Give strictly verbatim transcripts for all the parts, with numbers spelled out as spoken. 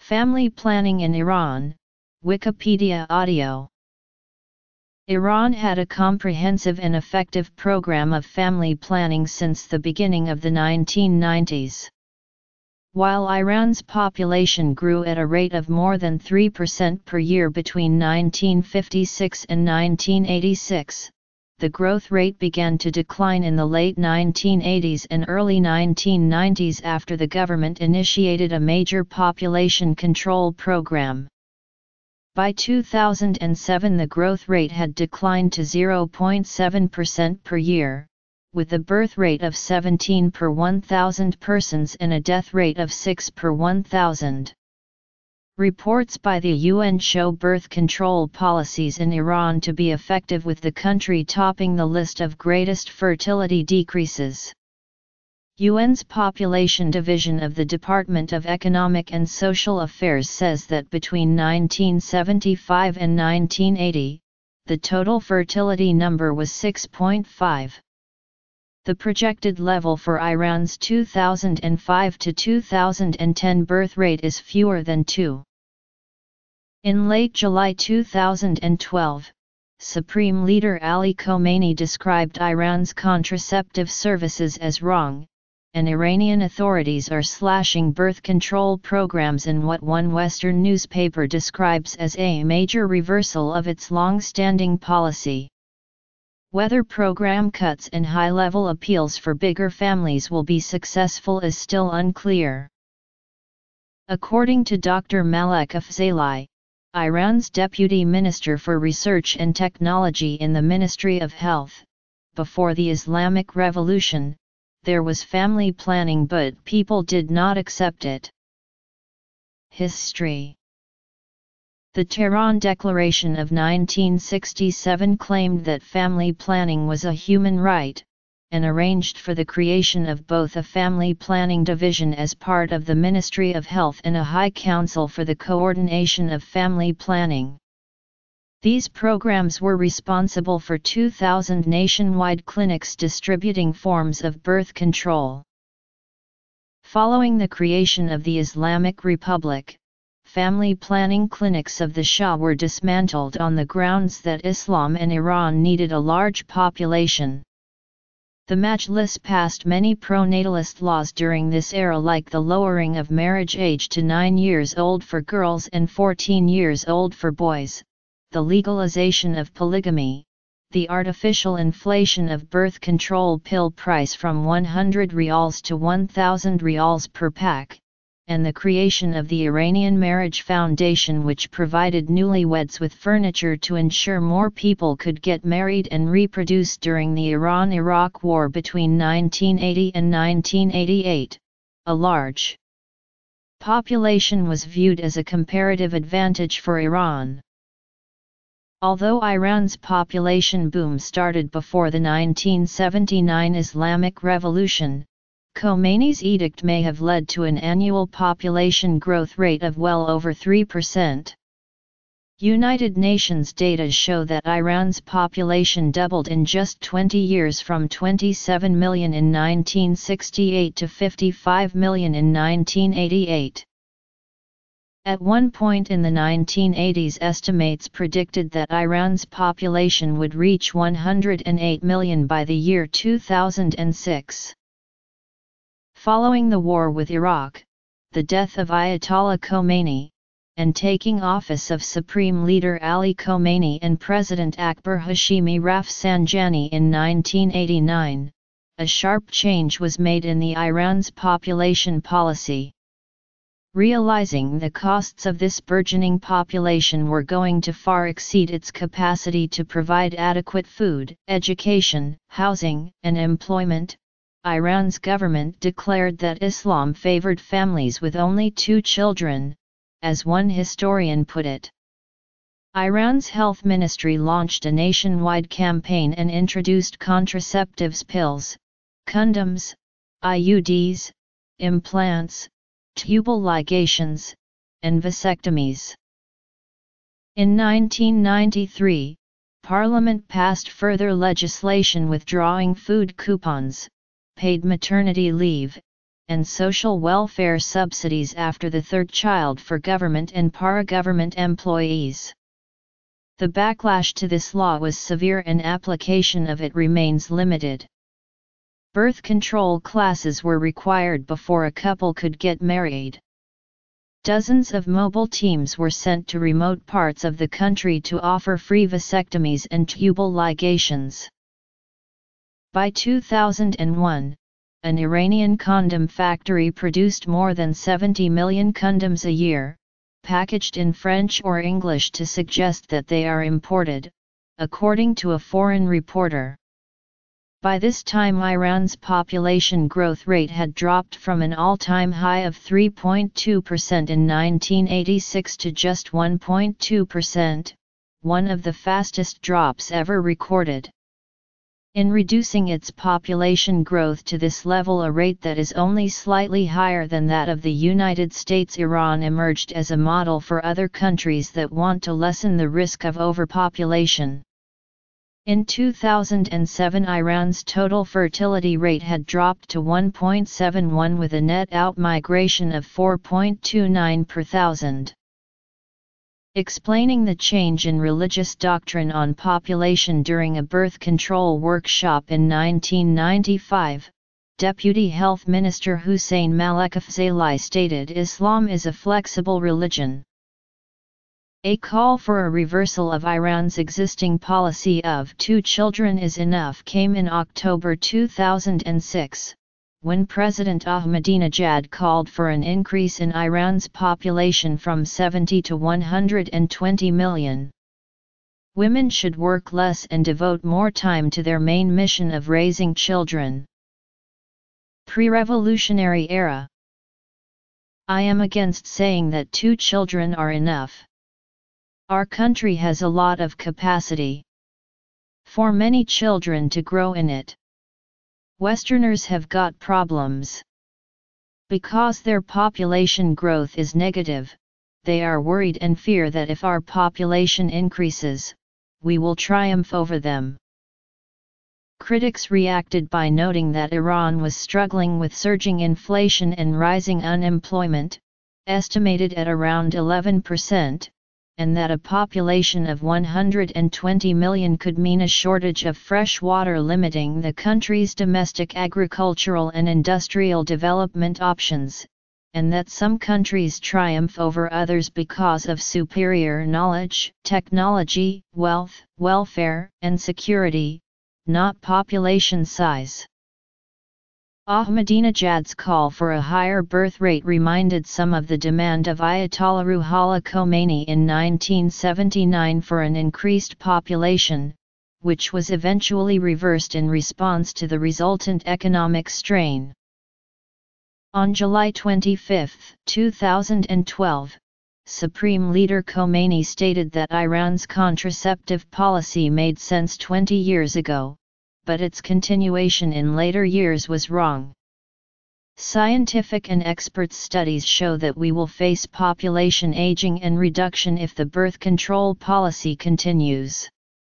Family planning in Iran, Wikipedia audio. Iran had a comprehensive and effective program of family planning since the beginning of the nineteen nineties. While Iran's population grew at a rate of more than three percent per year between nineteen fifty-six and nineteen eighty-six, the growth rate began to decline in the late nineteen eighties and early nineteen nineties after the government initiated a major population control program. By two thousand seven, the growth rate had declined to zero point seven percent per year, with a birth rate of seventeen per one thousand persons and a death rate of six per one thousand. Reports by the U N show birth control policies in Iran to be effective, with the country topping the list of greatest fertility decreases. U N's Population Division of the Department of Economic and Social Affairs says that between nineteen seventy-five and nineteen eighty, the total fertility number was six point five. The projected level for Iran's two thousand five to two thousand ten birth rate is fewer than two. In late July two thousand twelve, Supreme Leader Ali Khamenei described Iran's contraceptive services as wrong, and Iranian authorities are slashing birth control programs in what one Western newspaper describes as a major reversal of its long-standing policy. Whether program cuts and high-level appeals for bigger families will be successful is still unclear. According to Doctor Malek Afzali, Iran's Deputy Minister for Research and Technology in the Ministry of Health, before the Islamic Revolution, there was family planning, but people did not accept it. History. The Tehran Declaration of nineteen sixty-seven claimed that family planning was a human right, and arranged for the creation of both a family planning division as part of the Ministry of Health and a High Council for the coordination of family planning. These programs were responsible for two thousand nationwide clinics distributing forms of birth control. Following the creation of the Islamic Republic, family planning clinics of the Shah were dismantled on the grounds that Islam and Iran needed a large population. The Majlis passed many pro-natalist laws during this era, like the lowering of marriage age to nine years old for girls and fourteen years old for boys, the legalization of polygamy, the artificial inflation of birth control pill price from one hundred rials to one thousand rials per pack, and the creation of the Iranian Marriage Foundation, which provided newlyweds with furniture to ensure more people could get married and reproduce during the Iran-Iraq War between nineteen eighty and nineteen eighty-eight. A large population was viewed as a comparative advantage for Iran. Although Iran's population boom started before the nineteen seventy-nine Islamic Revolution, Khomeini's edict may have led to an annual population growth rate of well over three percent. United Nations data show that Iran's population doubled in just twenty years, from twenty-seven million in nineteen sixty-eight to fifty-five million in nineteen eighty-eight. At one point in the nineteen eighties, estimates predicted that Iran's population would reach one hundred eight million by the year two thousand six. Following the war with Iraq, the death of Ayatollah Khomeini, and taking office of Supreme Leader Ali Khamenei and President Akbar Hashemi Rafsanjani in nineteen eighty-nine, a sharp change was made in the Iran's population policy. Realizing the costs of this burgeoning population were going to far exceed its capacity to provide adequate food, education, housing, and employment, Iran's government declared that Islam favored families with only two children, as one historian put it. Iran's health ministry launched a nationwide campaign and introduced contraceptives, pills, condoms, I U Ds, implants, tubal ligations, and vasectomies. In nineteen ninety-three, Parliament passed further legislation withdrawing food coupons, paid maternity leave, and social welfare subsidies after the third child for government and para-government employees. The backlash to this law was severe and application of it remains limited. Birth control classes were required before a couple could get married. Dozens of mobile teams were sent to remote parts of the country to offer free vasectomies and tubal ligations. By two thousand one, an Iranian condom factory produced more than seventy million condoms a year, packaged in French or English to suggest that they are imported, according to a foreign reporter. By this time Iran's population growth rate had dropped from an all-time high of three point two percent in nineteen eighty-six to just one point two percent, one of the fastest drops ever recorded. In reducing its population growth to this level, a rate that is only slightly higher than that of the United States, Iran emerged as a model for other countries that want to lessen the risk of overpopulation. In two thousand seven, Iran's total fertility rate had dropped to one point seven one with a net out-migration of four point two nine per thousand. Explaining the change in religious doctrine on population during a birth control workshop in nineteen ninety-five, Deputy Health Minister Hussein Malekafzali stated, "Islam is a flexible religion." A call for a reversal of Iran's existing policy of two children is enough came in October two thousand six, when President Ahmadinejad called for an increase in Iran's population from seventy to one hundred twenty million. Women should work less and devote more time to their main mission of raising children. Pre-revolutionary era. I am against saying that two children are enough. Our country has a lot of capacity for many children to grow in it. Westerners have got problems. Because their population growth is negative, they are worried and fear that if our population increases, we will triumph over them. Critics reacted by noting that Iran was struggling with surging inflation and rising unemployment, estimated at around eleven percent, and that a population of one hundred twenty million could mean a shortage of fresh water, limiting the country's domestic agricultural and industrial development options, and that some countries triumph over others because of superior knowledge, technology, wealth, welfare, and security, not population size. Ahmadinejad's call for a higher birth rate reminded some of the demand of Ayatollah Ruhollah Khomeini in nineteen seventy-nine for an increased population, which was eventually reversed in response to the resultant economic strain. On July twenty-fifth, two thousand twelve, Supreme Leader Khomeini stated that Iran's contraceptive policy made sense twenty years ago, but its continuation in later years was wrong. Scientific and expert studies show that we will face population aging and reduction if the birth control policy continues.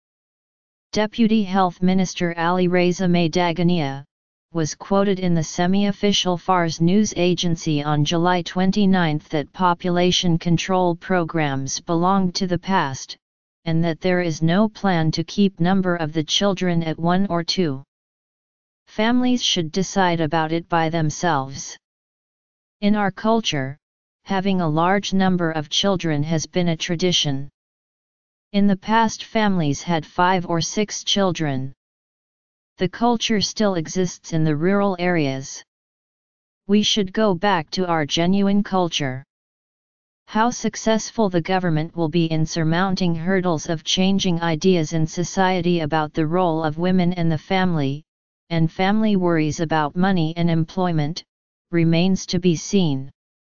Deputy Health Minister Ali Reza Maidaganiya was quoted in the semi-official Fars news agency on July twenty-ninth that population control programs belonged to the past, and that there is no plan to keep number of the children at one or two. Families should decide about it by themselves. In our culture, having a large number of children has been a tradition. In the past, families had five or six children. The culture still exists in the rural areas. We should go back to our genuine culture. How successful the government will be in surmounting hurdles of changing ideas in society about the role of women and the family, and family worries about money and employment, remains to be seen.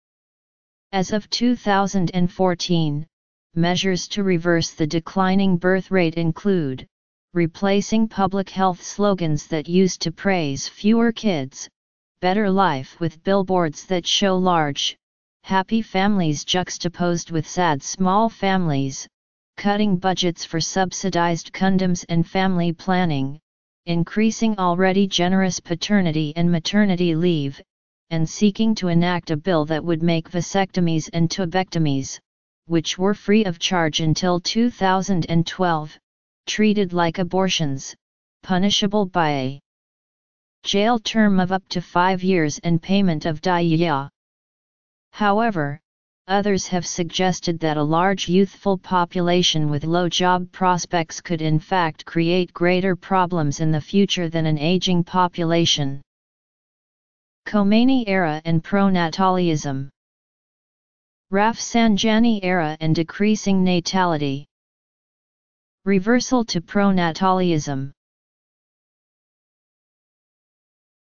As of two thousand fourteen, measures to reverse the declining birth rate include replacing public health slogans that used to praise fewer kids, better life with billboards that show large, happy families juxtaposed with sad small families, cutting budgets for subsidized condoms and family planning, increasing already generous paternity and maternity leave, and seeking to enact a bill that would make vasectomies and tubectomies, which were free of charge until two thousand twelve, treated like abortions, punishable by a jail term of up to five years and payment of diya. However, others have suggested that a large youthful population with low job prospects could in fact create greater problems in the future than an aging population. Khomeini era and pronatalism. Rafsanjani era and decreasing natality. Reversal to pronatalism.